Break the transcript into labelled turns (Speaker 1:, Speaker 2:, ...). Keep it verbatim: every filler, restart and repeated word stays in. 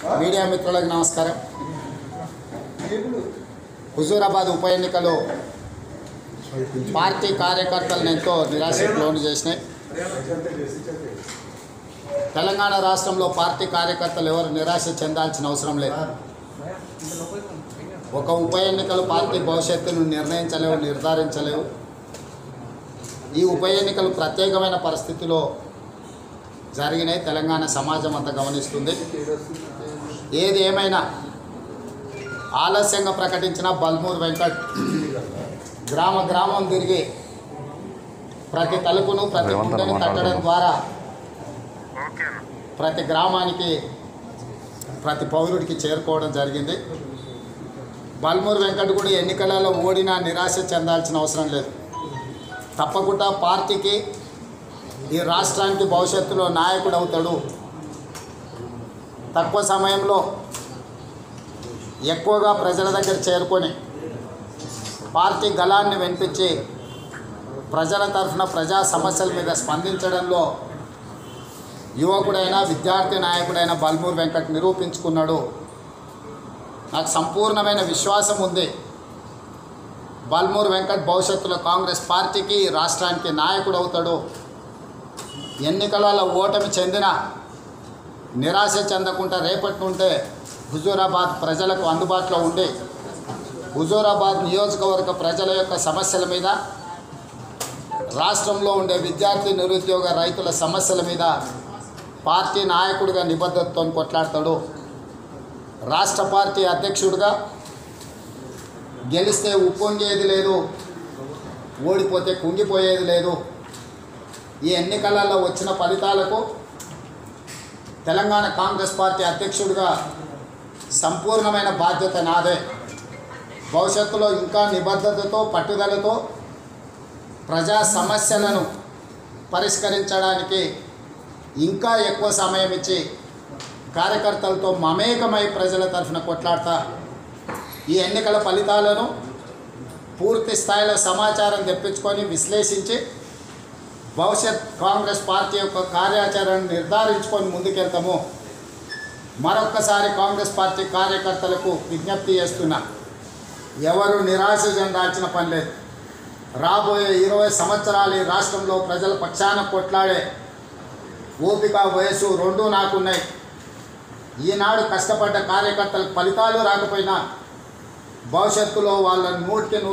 Speaker 1: Media మిత్రులకు నమస్కారం. హుజూరాబాద్ ఉప ఎన్నికలో పార్టీ కార్యకర్తలను ఎంతో నిరాశకు లోను చేసినాయి. తెలంగాణ రాష్ట్రంలో పార్టీ కార్యకర్తలు ఎవరు నిరాశ చెందాల్సిన అవసరం లేదు. ఒక ఉప ఎన్నికలు పార్టీ భవిష్యత్తును నిర్ణయించలేవు, నిర్ధారించలేవు. ఈ ఉప ఎన్నికలు ప్రత్యేకమైన పరిస్థితిలో జరిగినాయి. తెలంగాణ సమాజం అంతా గమనిస్తుంది. ఏది ఏమైనా ఆలస్యంగా ప్రకటించిన బల్మూర్ వెంకట్ గ్రామ గ్రామం తిరిగి ప్రతి తలుపును ప్రతి గుండెను తట్టడం ద్వారా ప్రతి గ్రామానికి ప్రతి పౌరుడికి చేరుకోవడం జరిగింది. బల్మూర్ వెంకట్ కూడా ఎన్నికలలో ఓడినా నిరాశ చెందాల్సిన అవసరం లేదు. తప్పకుండా పార్టీకి, ఈ రాష్ట్రానికి భవిష్యత్తులో నాయకుడు అవుతాడు. తక్కువ సమయంలో ఎక్కువగా ప్రజల దగ్గర చేరుకొని పార్టీ గళాన్ని వినిపించి ప్రజల తరఫున ప్రజా సమస్యల మీద స్పందించడంలో యువకుడైన విద్యార్థి నాయకుడైన బల్మూర్ వెంకట్ నిరూపించుకున్నాడు. నాకు సంపూర్ణమైన విశ్వాసం ఉంది. బల్మూర్ వెంకట్ భవిష్యత్తులో కాంగ్రెస్ పార్టీకి, రాష్ట్రానికి నాయకుడు అవుతాడు. ఎన్నికలలో ఓటమి చెందిన నిరాశ చెందకుండా రేపటి నుండే హుజూరాబాద్ ప్రజలకు అందుబాటులో ఉండి హుజూరాబాద్ నియోజకవర్గ ప్రజల యొక్క సమస్యల మీద, రాష్ట్రంలో ఉండే విద్యార్థి, నిరుద్యోగ, రైతుల సమస్యల మీద పార్టీ నాయకుడిగా నిబద్ధతతో కొట్లాడతాడు. రాష్ట్ర పార్టీ అధ్యక్షుడిగా గెలిస్తే ఉప్పొంగేది లేదు, ఓడిపోతే కుంగిపోయేది లేదు. ఈ ఎన్నికలలో వచ్చిన ఫలితాలకు తెలంగాణ కాంగ్రెస్ పార్టీ అధ్యక్షుడిగా సంపూర్ణమైన బాధ్యత నాదే. భవిష్యత్తులో ఇంకా నిబద్ధతతో, పట్టుదలతో ప్రజా సమస్యలను పరిష్కరించడానికి ఇంకా ఎక్కువ సమయం ఇచ్చి కార్యకర్తలతో మమేకమై ప్రజల తరఫున కొట్లాడతా. ఈ ఎన్నికల ఫలితాలను పూర్తి స్థాయిలో సమాచారం తెప్పించుకొని విశ్లేషించి భవిష్యత్ కాంగ్రెస్ పార్టీ యొక్క కార్యాచరణను నిర్ధారించుకొని ముందుకెళ్తాము. మరొక్కసారి కాంగ్రెస్ పార్టీ కార్యకర్తలకు విజ్ఞప్తి చేస్తున్నా, ఎవరు నిరాశ చెందాల్సిన పని లేదు. రాబోయే ఇరవై సంవత్సరాలు ఈ రాష్ట్రంలో ప్రజల పక్షాన కొట్లాడే ఓపిక, వయసు రెండూ నాకున్నాయి. ఈనాడు కష్టపడ్డ కార్యకర్తలకు ఫలితాలు రాకపోయినా భవిష్యత్తులో వాళ్ళ నూటికి